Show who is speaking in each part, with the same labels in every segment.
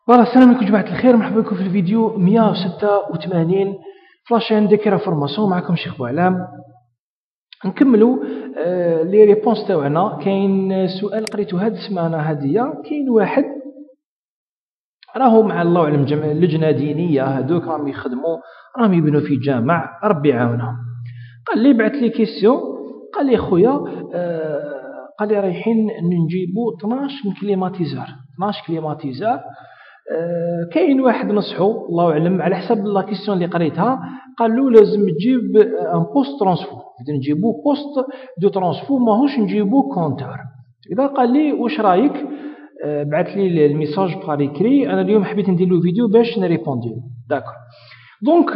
Speaker 1: فوالا السلام عليكم جماعة الخير، مرحبا بكم في الفيديو 186 فلاشين ديكرا فورماسيون. معكم شيخ بوعلام. نكملوا لي ريبونس تاعنا. كاين سؤال قريته هاد السمانه هاديه. كاين واحد راهو مع الله اعلم لجنه دينيه، هادوك راهم يخدموا، راهم يبنوا في جامع، ربي يعاونهم. قال لي بعث لي كيسيون، قال لي خويا قال لي رايحين نجيبوا 12 كليماتيزور 12 كليماتيزور. كاين واحد نصحو الله اعلم على حسب لا كيسيون اللي قريتها، قال له لازم تجيب ان بوست ترانسفو، بدنا نجيبو بوست دو ترانسفو ماهوش نجيبو كونتور. اذا قال لي واش رايك، بعث لي الميساج باريكري. انا اليوم حبيت ندير له فيديو باش نريبوندي. داكور دونك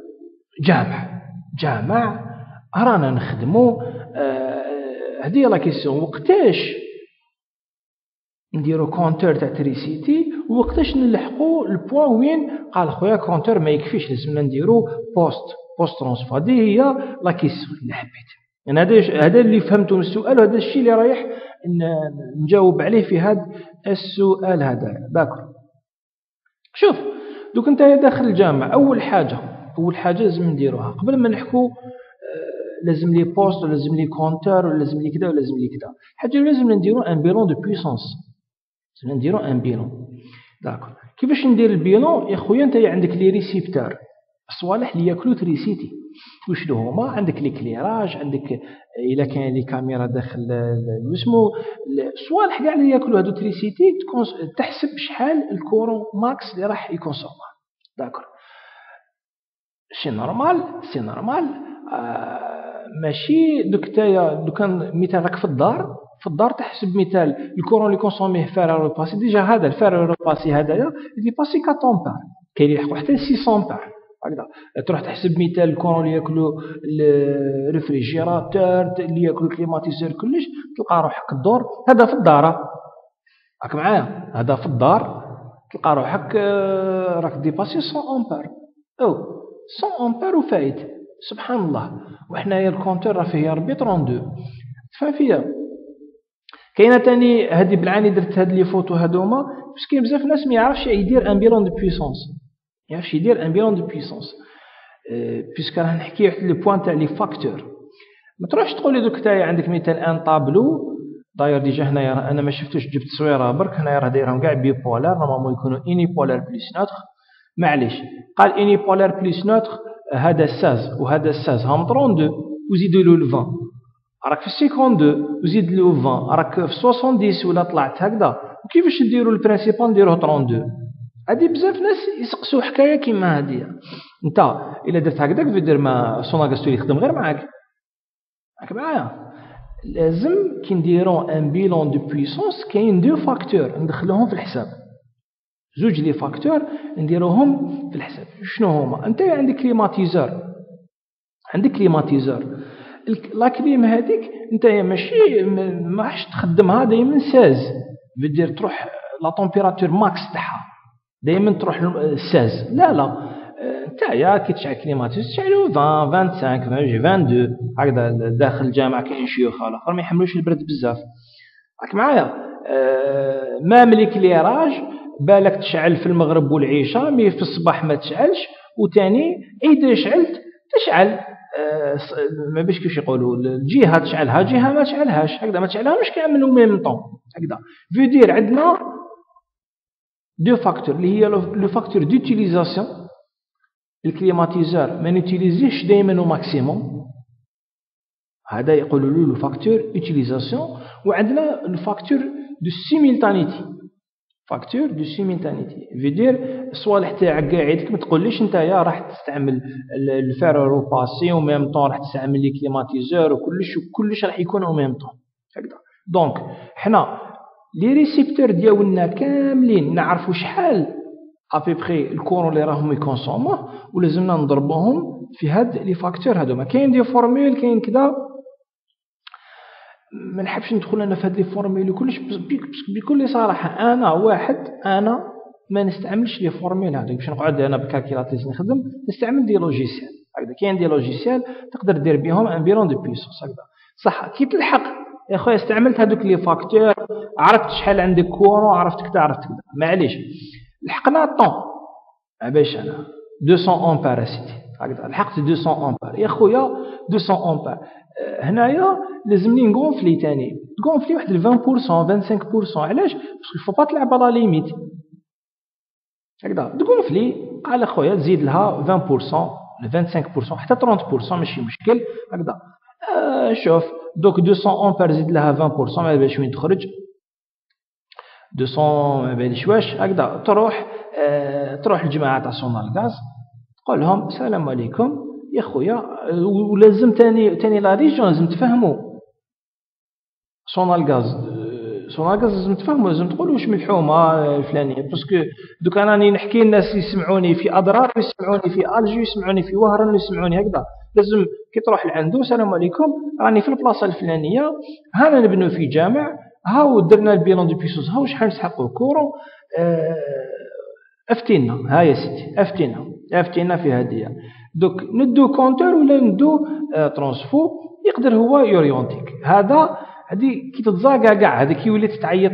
Speaker 1: جامع رانا نخدمو. هذه لا كيسيون، وقتاش نديرو كونتور تاع تريسيتي وقتاش نلحقو البوان وين قال خويا كونتور ما يكفيش، لازمنا نديرو بوست ترانسفو. هذه هي لا كيسيون اللي حبيت. يعني هذا اللي فهمته من السؤال، وهذا الشيء اللي رايح نجاوب عليه في هذا السؤال هذا. داكور شوف دوك انت داخل الجامع، اول حاجه لازم نديروها قبل ما نحكو لازم لي بوست ولا لازم لي كونتور ولا لازم لي كذا ولا لازم لي كذا. حاجه لازم نديرو ان بيلون دو بويسونس، لازم نديرو ان بيلون. داكور كيفاش ندير البيلون يا خويا؟ انت عندك لي ريسيبتور، الصوالح اللي ياكلوا تريسيتي، واش هما؟ عندك لي كليراج، عندك الا كاين لي كاميرا داخل اسمو الصوالح كاع اللي ياكلوا هادو تريسيتي، تحسب شحال الكورون ماكس اللي راح يكونسومها. داكور سي نورمال. ماشي دوك تايا دوك مثال راك في الدار تحسب مثال الكورون اللي كونسوميه فارغ رو باسي. ديجا هذا الفارغ رو باسي هذايا اللي باسي 400 بار، كاين اللي يحقوا حتى 600 بار. هكذا تروح تحسب مثال الكورون اللي ياكلوا الريفريجيراتور، اللي ياكلوا الكليماتيزور، كلش تلقى روحك الدور هذا في الدار. راك معايا؟ هذا في الدار تلقى روحك راك ديباسي 100 امبير او 100 امبير وفايت. سبحان الله. وحنايا الكونتور راه فيه يا ربي 32. تفهم فيا؟ كاينه ثاني هذه بالعاني درت هاد لي فوتو هذوما باش كاين بزاف ناس ما يعرفش يدير ان بيلون دو بويسونس، يعرفش يدير ان بيلون دو بويسونس. بيسك راه نحكي على لي بوين تاع لي فاكتور. ما تروحش تقول لي دوك تاعي عندك مثال ان طابلو. داير ديجا هنايا انا ما شفتوش، جبت تصويره برك. هنايا راه دايرهم كاع بي بولار، نورمالمون يكونوا اني بولار بليس نوتر. معليش قال اني بولار بليس نوتر، هذا 16 وهذا 16 هم 32 وزيدوا له 20 راك في 52 وزيد له 20 راك في 70 ولا طلعت هكذا. وكيفاش نديروا البرينسيبال نديروه 32؟ هادي بزاف ناس يسقسوا حكايه كيما هاديه. انت الا درت هكذاك فيدير ما سوناغاستو يخدم غير معاك. راك معايا؟ لازم كي نديرو ان بيلون دو بويسونس كاين دو فاكتور ندخلوهم في الحساب، زوج لي فاكتور نديروهم في الحساب. شنو هما؟ انت عندك كليماتيزور، لا كليم هذيك انت ماشي ما راحش تخدمها دائما 16 بدير تروح لا طومبيراتور ماكس تاعها دائما تروح 16. لا نتايا كي تشعل كليماتيزور تشعلو 20 25 22 هكذا. داخل الجامع كاين شيوخ الاخر ما يحملوش البرد بزاف. راك معايا؟ مام لي كليراج بالك تشعل في المغرب والعشاء، مي في الصباح ما تشعلش. وثاني اذا شعلت تشعل ما باش كيفاش يقولوا الجهه تشعلها، جهه ما تشعلهاش هكذا، ما تشعلهاش كامل وميم طون هكذا. فيدير عندنا دو فاكتور اللي هي لو فاكتور دوتيليزاسيون. الكليماتيزور ما نوتيليزيش دائما وماكسيموم، هذا يقولوا له لو فاكتور اوتيليزاسيون. وعندنا لو فاكتور دو سيميلتانيتي. فيدير الصوالح تاعك قاعدك ما تقوليش انت يا راح تستعمل الفيرو باسي وميم طون راح تستعمل لي كليماتيزور وكلش راح يكون او ميم طون هكذا. دونك حنا لي ريسيبتور ديالنا كاملين نعرفوا شحال ابيبخي الكورون اللي راهم يكونسوموه، ولازمنا نضربوهم في هاد لي فاكتور هذوما. كاين دي فورمول كاين كذا، ما نحبش ندخل انا في هاد لي فورمول كلش بكل صراحه. انا ما نستعملش لي فورمول هذوك باش نقعد انا بكالكيلاتريس نخدم. نستعمل دي لوجيسيال هكذا. كاين دي لوجيسيال تقدر دير بهم ان بيلون دو بويسونس هكذا. صح كي تلحق يا خويا استعملت هذوك لي فاكتور، عرفت شحال عندك كورون، عرفت كذا عرفت كذا، معليش لحقنا طون باش انا 200 امبير اسيدي هكذا لحقت 200 امبير يا خويا 200 امبير. هنايا لازمني نغونفلي ثاني تغونفلي واحد 20% 25%. علاش؟ باسكو فو با تلعب على ليميت هكذا تغونفلي. قال اخويا تزيد لها 20% 25% حتى 30% ماشي مشكل هكذا. شوف دوك 200 امبير زيد لها 20% ما باليش وين تخرج 200 ما باليش واش هكذا. تروح للجماعه تاع سونال غاز تقول لهم السلام عليكم يا خويا. ولازم ثاني لا ريجيون لازم تفهموا سونال غاز لازم تفهموا لازم تقولوا واش من الحومه الفلانيه باسكو دوك انا راني نحكي الناس يسمعوني في اضرار ويسمعوني في الجي ويسمعوني في وهران ويسمعوني هكذا. لازم كي تروح لعندو السلام عليكم راني في البلاصه الفلانيه هانا نبنوا في جامع هاو درنا البيلون دو بيسوس هاو شحال نسحقوا كورو افتينا ها يا سيدي افتينا في هذه. دوك ندو كونتور ولا ندو ترانسفو يقدر هو يوريونتيك. هذه كي تتزاقع كاع هذا كي وليت تعيط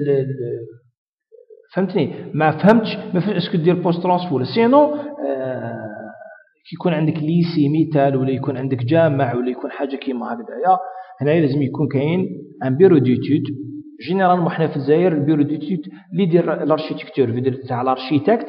Speaker 1: فهمتني ما فهمتش اسكو دير بوست ترانسفو ولا سينو كي يكون عندك ليسي ميتال ولا يكون عندك جامع ولا يكون حاجه كيما هكذايا. هنايا لازم يكون كاين ان بيرو ديتود جينيرالمون حنا في الجزائر البيرو ديتود اللي يدير الاركيتكتور تاع الاركيتكت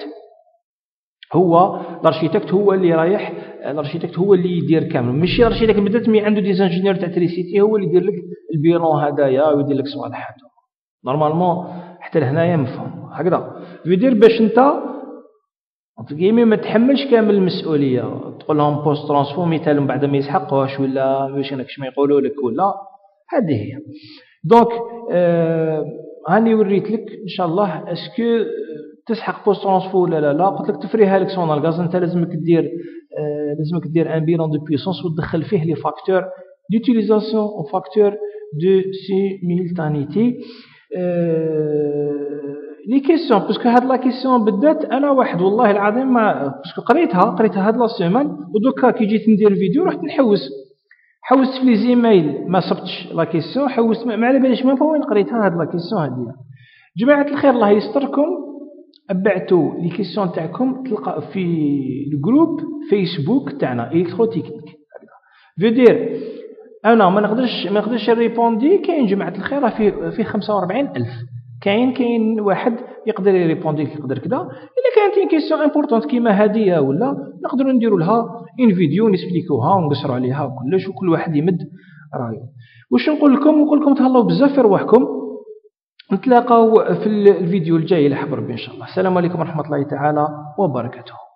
Speaker 1: هو اللي رايح الاركيتكت هو اللي يدير كامل ماشي الاركيتكت بدات مي عنده دي انجينيور تاع تريسيتي هو اللي يدير لك البيرون هدايا ويدير لك صوالح هادو نورمالمون حتى لهنايا مفهوم هكذا. يدير باش انت كيما ما تحملش كامل المسؤوليه تقول لهم بوست ترانسفو مثال من بعد ما يسحقوش ولا واش هناك ما يقولوا لك ولا هذه هي. دونك هاني وريت لك ان شاء الله اسكو تسحق بوست ترانسفو ولا لا. قلت لك تفريها لك سونال غاز انت لازمك دير ان بيلون دو بيسونس وتدخل فيه لي فاكتور ديوتيليزاسيون او فاكتور دو سيميلتانيتي. لي كيسيون باسكو هاد لا كيسيون بالذات انا واحد والله العظيم ما باسكو قريتها هاد لا سيمان ودوكا كي جيت ندير الفيديو رحت حوست في لي زيمايل ما صبتش لا كيسيون حوست ما على باليش ما وين قريتها هاد لا كيسيون هادي. جماعه الخير الله يستركم ابعتوا لي كيسيون تاعكم تلقى في الجروب فيسبوك تاعنا الكترو تكنيك فيدير انا ما نقدرش نريبوندي. كاين جماعه الخير في 45000 كاين واحد يقدر يريبوندي يقدر كذا. الا كانت كيسيون امبورطونت كيما هذه ولا نقدروا نديروا لها ان فيديو نسبليكوها ونقصروا عليها وكلش وكل واحد يمد رايه. واش نقول لكم تهلاو بزاف في رواحكم. نتلاقاو في الفيديو الجاي لحب ربي ان شاء الله. السلام عليكم ورحمه الله تعالى وبركاته.